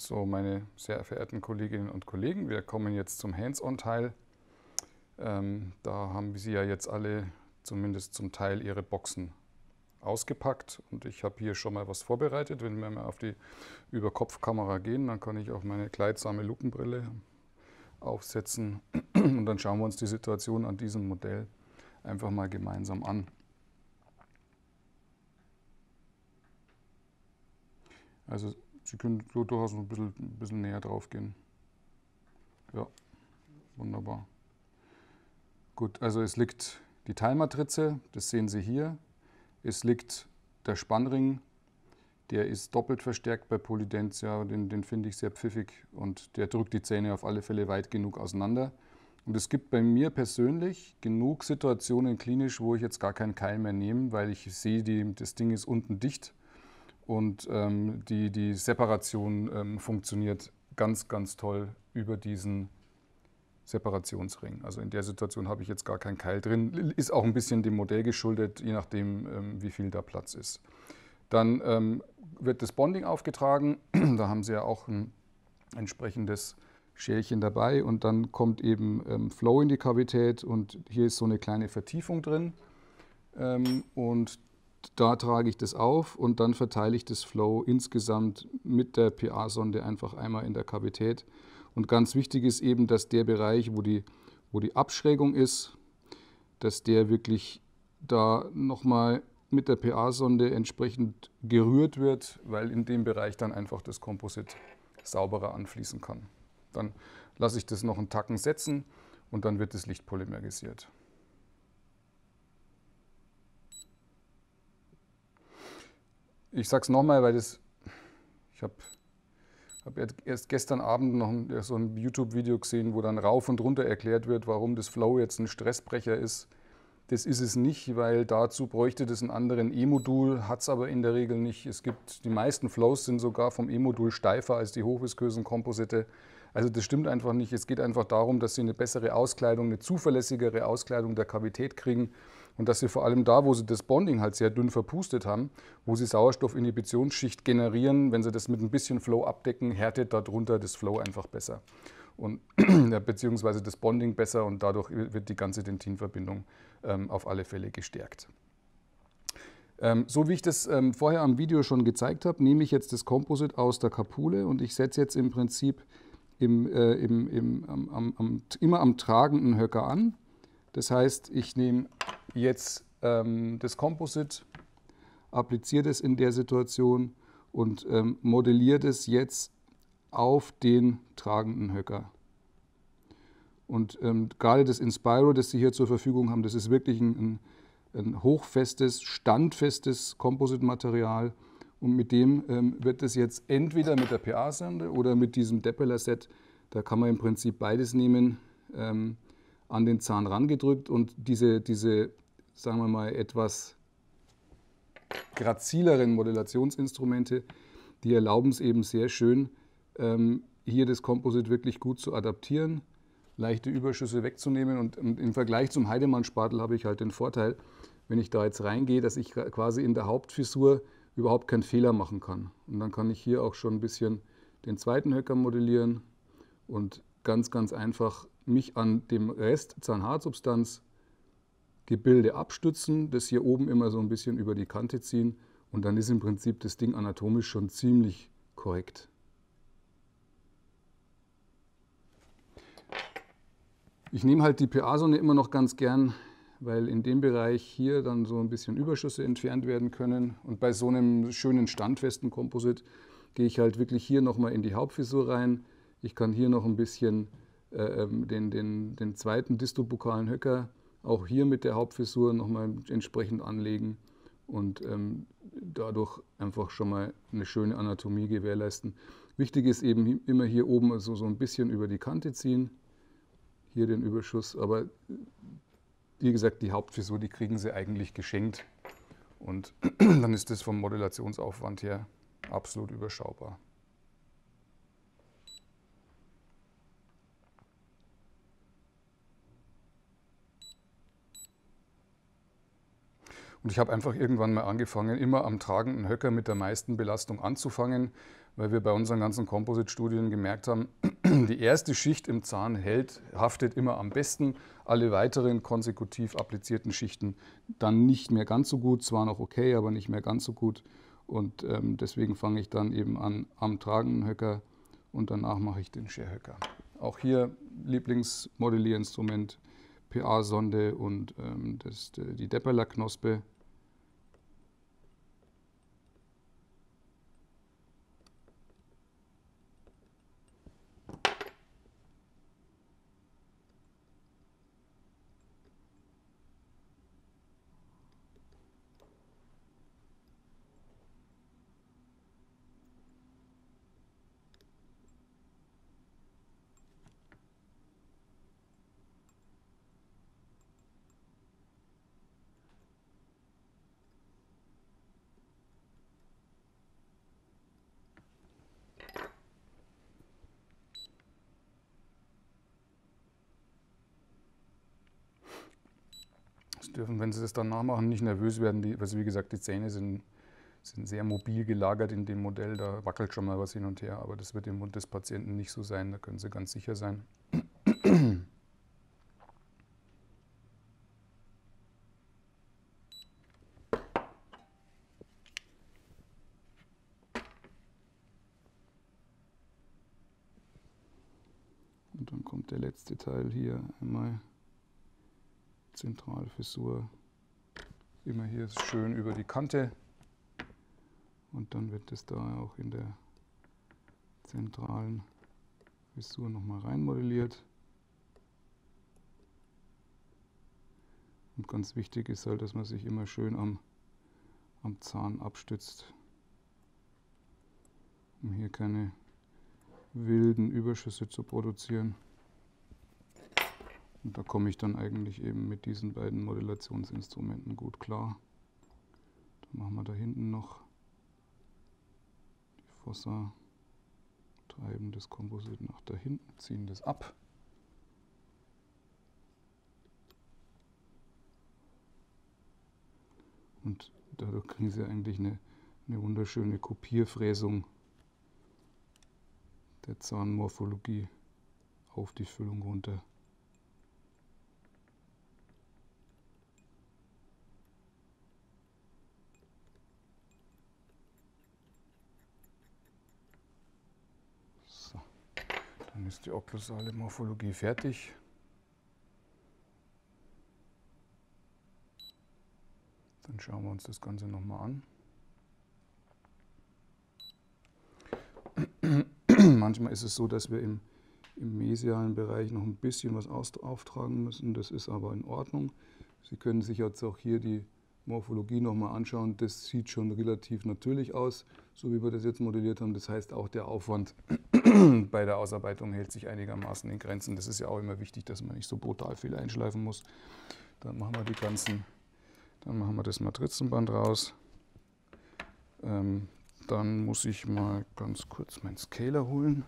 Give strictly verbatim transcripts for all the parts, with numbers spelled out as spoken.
So, meine sehr verehrten Kolleginnen und Kollegen, wir kommen jetzt zum Hands-on-Teil. Ähm, da haben Sie ja jetzt alle zumindest zum Teil Ihre Boxen ausgepackt und ich habe hier schon mal was vorbereitet. Wenn wir mal auf die Überkopfkamera gehen, dann kann ich auch meine kleidsame Lupenbrille aufsetzen und dann schauen wir uns die Situation an diesem Modell einfach mal gemeinsam an. Also Sie können so durchaus ein bisschen, ein bisschen näher drauf gehen. Ja, wunderbar. Gut, also es liegt die Teilmatrize, das sehen Sie hier. Es liegt der Spannring, der ist doppelt verstärkt bei Polydentia, den, den finde ich sehr pfiffig und der drückt die Zähne auf alle Fälle weit genug auseinander. Und es gibt bei mir persönlich genug Situationen klinisch, wo ich jetzt gar keinen Keil mehr nehme, weil ich sehe, die, das Ding ist unten dicht und ähm, die, die Separation ähm, funktioniert ganz, ganz toll über diesen Separationsring. Also in der Situation habe ich jetzt gar keinen Keil drin. Ist auch ein bisschen dem Modell geschuldet, je nachdem, ähm, wie viel da Platz ist. Dann ähm, wird das Bonding aufgetragen. Da haben Sie ja auch ein entsprechendes Schälchen dabei. Und dann kommt eben ähm, Flow in die Kavität. Und hier ist so eine kleine Vertiefung drin. Ähm, und da trage ich das auf und dann verteile ich das Flow insgesamt mit der P A-Sonde einfach einmal in der Kavität. Und ganz wichtig ist eben, dass der Bereich, wo die, wo die Abschrägung ist, dass der wirklich da nochmal mit der P A-Sonde entsprechend gerührt wird, weil in dem Bereich dann einfach das Komposit sauberer anfließen kann. Dann lasse ich das noch einen Tacken setzen und dann wird das Licht polymerisiert. Ich sage es nochmal, weil das, ich habe hab erst gestern Abend noch ein, so ein YouTube-Video gesehen, wo dann rauf und runter erklärt wird, warum das Flow jetzt ein Stressbrecher ist. Das ist es nicht, weil dazu bräuchte das einen anderen E-Modul, hat es aber in der Regel nicht. Es gibt, die meisten Flows sind sogar vom E-Modul steifer als die hochviskösen Komposite. Also das stimmt einfach nicht. Es geht einfach darum, dass Sie eine bessere Auskleidung, eine zuverlässigere Auskleidung der Kavität kriegen und dass Sie vor allem da, wo Sie das Bonding halt sehr dünn verpustet haben, wo Sie Sauerstoffinhibitionsschicht generieren, wenn Sie das mit ein bisschen Flow abdecken, härtet darunter das Flow einfach besser. Und, beziehungsweise das Bonding besser und dadurch wird die ganze Dentinverbindung ähm, auf alle Fälle gestärkt. Ähm, so wie ich das ähm, vorher am Video schon gezeigt habe, nehme ich jetzt das Komposit aus der Kapule und ich setze jetzt im Prinzip im, äh, im, im, am, am, am, immer am tragenden Höcker an. Das heißt, ich nehme jetzt ähm, das Komposit, appliziere das in der Situation und ähm, modelliere das jetzt auf den tragenden Höcker. Und ähm, gerade das Inspiro, das Sie hier zur Verfügung haben, das ist wirklich ein, ein, ein hochfestes, standfestes Kompositmaterial. Und mit dem ähm, wird das jetzt entweder mit der P A-Sonde oder mit diesem Depeller-Set, da kann man im Prinzip beides nehmen, ähm, an den Zahn rangedrückt. Und diese, diese, sagen wir mal, etwas grazileren Modellationsinstrumente, die erlauben es eben sehr schön, ähm, hier das Komposit wirklich gut zu adaptieren, leichte Überschüsse wegzunehmen. Und im Vergleich zum Heidemann-Spatel habe ich halt den Vorteil, wenn ich da jetzt reingehe, dass ich quasi in der Hauptfissur überhaupt keinen Fehler machen kann. Und dann kann ich hier auch schon ein bisschen den zweiten Höcker modellieren und ganz, ganz einfach mich an dem Rest Zahnhartsubstanz Gebilde abstützen, das hier oben immer so ein bisschen über die Kante ziehen und dann ist im Prinzip das Ding anatomisch schon ziemlich korrekt. Ich nehme halt die P A-Sonde immer noch ganz gern, weil in dem Bereich hier dann so ein bisschen Überschüsse entfernt werden können. Und bei so einem schönen standfesten Komposit gehe ich halt wirklich hier nochmal in die Hauptfissur rein. Ich kann hier noch ein bisschen äh, den, den, den zweiten distobukalen Höcker auch hier mit der Hauptfissur nochmal entsprechend anlegen und ähm, dadurch einfach schon mal eine schöne Anatomie gewährleisten. Wichtig ist eben immer hier oben also so ein bisschen über die Kante ziehen. Hier den Überschuss, aber wie gesagt, die Hauptfissur, die kriegen Sie eigentlich geschenkt und dann ist das vom Modellationsaufwand her absolut überschaubar. Und ich habe einfach irgendwann mal angefangen, immer am tragenden Höcker mit der meisten Belastung anzufangen, weil wir bei unseren ganzen Composite-Studien gemerkt haben, die erste Schicht im Zahn hält, haftet immer am besten, alle weiteren konsekutiv applizierten Schichten dann nicht mehr ganz so gut, zwar noch okay, aber nicht mehr ganz so gut. Und ähm, deswegen fange ich dann eben an am tragenden Höcker und danach mache ich den Scherhöcker. Auch hier Lieblingsmodellierinstrument, P A-Sonde und ähm, das, die Depperler-Knospe. Sie dürfen, wenn Sie das dann nachmachen, nicht nervös werden, die, also wie gesagt, die Zähne sind, sind sehr mobil gelagert in dem Modell, da wackelt schon mal was hin und her, aber das wird im Mund des Patienten nicht so sein, da können Sie ganz sicher sein. Und dann kommt der letzte Teil hier, einmal Zentralfissur, immer hier schön über die Kante und dann wird es da auch in der zentralen Fissur nochmal reinmodelliert. Und ganz wichtig ist halt, dass man sich immer schön am, am Zahn abstützt, um hier keine wilden Überschüsse zu produzieren. Und da komme ich dann eigentlich eben mit diesen beiden Modellationsinstrumenten gut klar. Dann machen wir da hinten noch die Fossa, treiben das Komposit nach da hinten, ziehen das ab. Und dadurch kriegen Sie eigentlich eine, eine wunderschöne Kopierfräsung der Zahnmorphologie auf die Füllung runter. So, dann ist die okklusale Morphologie fertig. Dann schauen wir uns das Ganze nochmal an. Manchmal ist es so, dass wir im, im mesialen Bereich noch ein bisschen was auftragen müssen. Das ist aber in Ordnung. Sie können sich jetzt auch hier die Morphologie nochmal anschauen. Das sieht schon relativ natürlich aus, so wie wir das jetzt modelliert haben. Das heißt, auch der Aufwand bei der Ausarbeitung hält sich einigermaßen in Grenzen. Das ist ja auch immer wichtig, dass man nicht so brutal viel einschleifen muss. Dann machen wir die ganzen, dann machen wir das Matrizenband raus. Ähm, Dann muss ich mal ganz kurz meinen Scaler holen,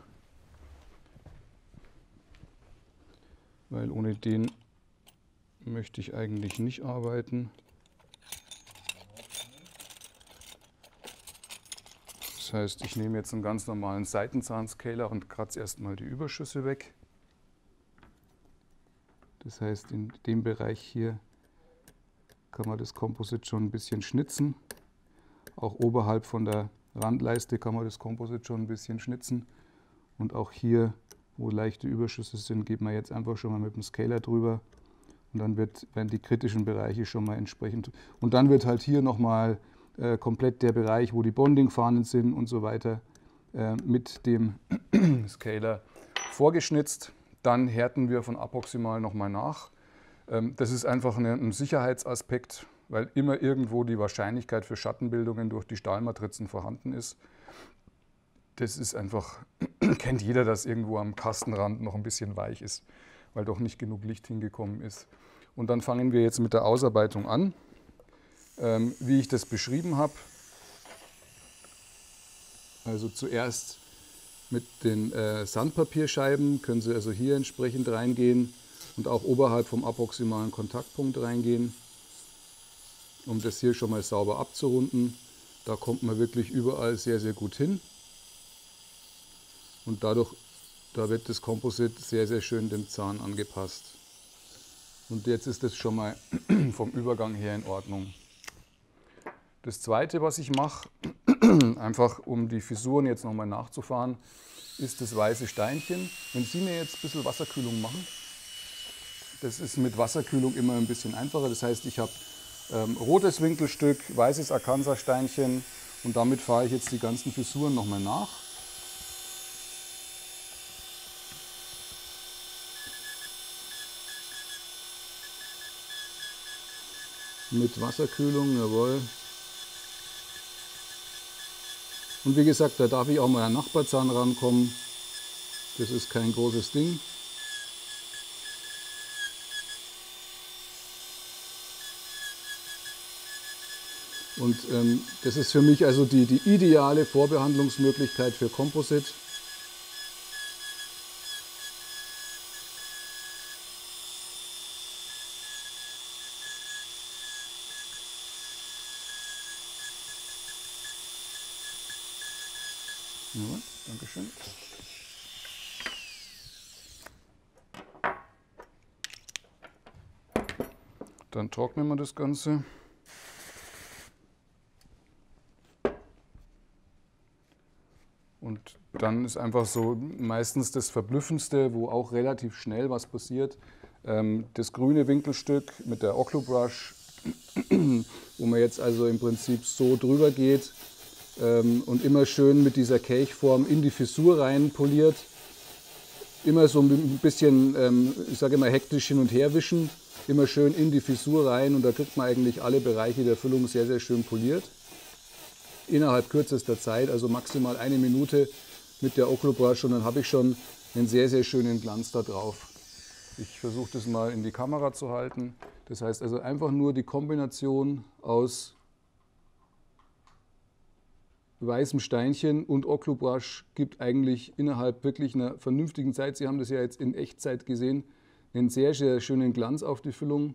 weil ohne den möchte ich eigentlich nicht arbeiten. Das heißt, ich nehme jetzt einen ganz normalen Seitenzahnscaler und kratze erstmal die Überschüsse weg. Das heißt, in dem Bereich hier kann man das Composite schon ein bisschen schnitzen. Auch oberhalb von der Randleiste kann man das Composite schon ein bisschen schnitzen. Und auch hier, wo leichte Überschüsse sind, geht man jetzt einfach schon mal mit dem Scaler drüber. Und dann wird, werden die kritischen Bereiche schon mal entsprechend. Und dann wird halt hier nochmal äh, komplett der Bereich, wo die Bonding-Fahnen sind und so weiter, äh, mit dem Scaler vorgeschnitzt. Dann härten wir von approximal nochmal nach. Ähm, das ist einfach eine, ein Sicherheitsaspekt, weil immer irgendwo die Wahrscheinlichkeit für Schattenbildungen durch die Stahlmatrizen vorhanden ist. Das ist einfach, kennt jeder, dass irgendwo am Kastenrand noch ein bisschen weich ist, weil doch nicht genug Licht hingekommen ist. Und dann fangen wir jetzt mit der Ausarbeitung an, ähm, wie ich das beschrieben habe. Also zuerst mit den äh, Sandpapierscheiben können Sie also hier entsprechend reingehen und auch oberhalb vom approximalen Kontaktpunkt reingehen. um das hier schon mal sauber abzurunden. Da kommt man wirklich überall sehr, sehr gut hin. Und dadurch, da wird das Composite sehr, sehr schön dem Zahn angepasst. Und jetzt ist das schon mal vom Übergang her in Ordnung. Das Zweite, was ich mache, einfach um die Fisuren jetzt nochmal nachzufahren, ist das weiße Steinchen. Wenn Sie mir jetzt ein bisschen Wasserkühlung machen, das ist mit Wasserkühlung immer ein bisschen einfacher. Das heißt, ich habe ähm, rotes Winkelstück, weißes Akansa-Steinchen und damit fahre ich jetzt die ganzen Fisuren nochmal nach. Mit Wasserkühlung, jawohl. Und wie gesagt, da darf ich auch mal an Nachbarzahn rankommen. Das ist kein großes Ding. Und ähm, das ist für mich also die, die ideale Vorbehandlungsmöglichkeit für Composite. Ja, Dankeschön. Dann trocknen wir das Ganze. Und dann ist einfach so meistens das Verblüffendste, wo auch relativ schnell was passiert, ähm, das grüne Winkelstück mit der Occlubrush, wo man jetzt also im Prinzip so drüber geht ähm, und immer schön mit dieser Kelchform in die Fissur rein poliert. Immer so ein bisschen, ähm, ich sage immer hektisch hin und her wischen, immer schön in die Fissur rein und da kriegt man eigentlich alle Bereiche der Füllung sehr, sehr schön poliert. Innerhalb kürzester Zeit, also maximal eine Minute mit der Occlubrush und dann habe ich schon einen sehr, sehr schönen Glanz da drauf. Ich versuche das mal in die Kamera zu halten. Das heißt also einfach nur die Kombination aus weißem Steinchen und Occlubrush gibt eigentlich innerhalb wirklich einer vernünftigen Zeit, Sie haben das ja jetzt in Echtzeit gesehen, einen sehr, sehr schönen Glanz auf die Füllung.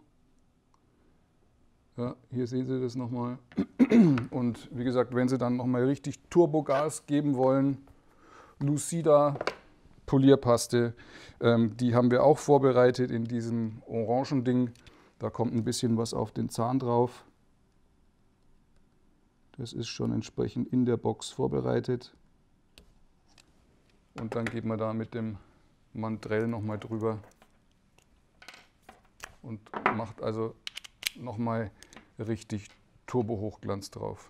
Ja, hier sehen Sie das nochmal. Und wie gesagt, wenn Sie dann nochmal richtig Turbogas geben wollen, Lucida Polierpaste, ähm, die haben wir auch vorbereitet in diesem orangen Ding. Da kommt ein bisschen was auf den Zahn drauf. Das ist schon entsprechend in der Box vorbereitet. Und dann geht man da mit dem Mandrell nochmal drüber und macht also nochmal richtig Turbo-Hochglanz drauf.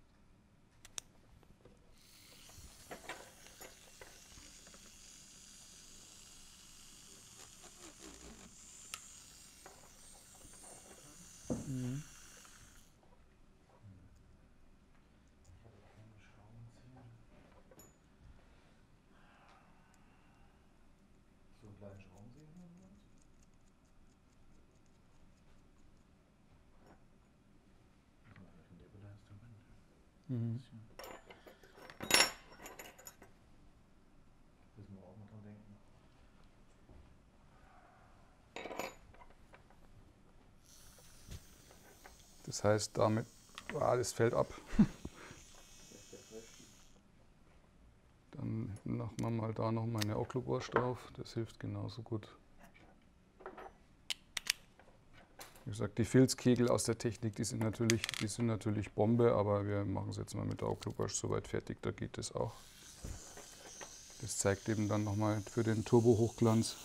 Mhm. So einen kleinen Schraubenzieher oder was? Mhm. Müssen wir auch mal dran denken. Das heißt, damit, ah, das fällt ab. Dann machen wir mal da noch mal eine Occlubrush drauf. Das hilft genauso gut. Wie gesagt, die Filzkegel aus der Technik, die sind natürlich, die sind natürlich Bombe, aber wir machen es jetzt mal mit der Occlubrush soweit fertig, da geht es auch. Das zeigt eben dann nochmal für den Turbo-Hochglanz.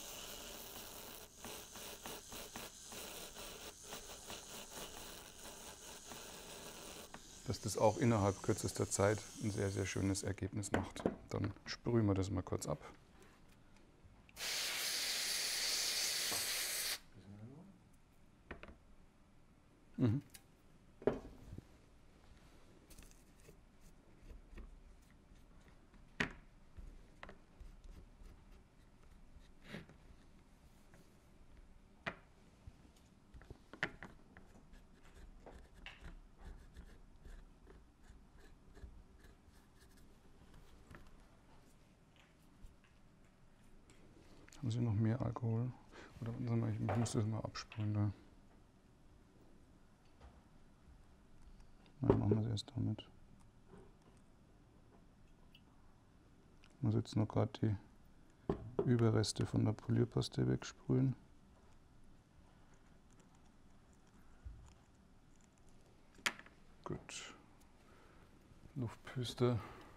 Dass das auch innerhalb kürzester Zeit ein sehr, sehr schönes Ergebnis macht. Dann sprühen wir das mal kurz ab. Mhm. Haben Sie noch mehr Alkohol? Oder ich muss das mal absprühen da. dann machen wir es erst damit. Ich muss jetzt noch gerade die Überreste von der Polierpaste wegsprühen. Gut. Luftpüster.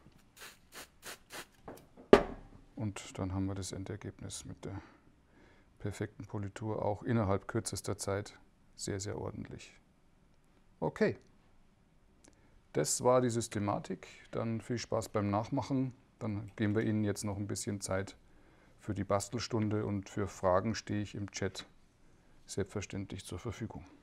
Und dann haben wir das Endergebnis mit der perfekten Politur auch innerhalb kürzester Zeit sehr, sehr ordentlich. Okay, das war die Systematik. Dann viel Spaß beim Nachmachen. Dann geben wir Ihnen jetzt noch ein bisschen Zeit für die Bastelstunde und für Fragen stehe ich im Chat selbstverständlich zur Verfügung.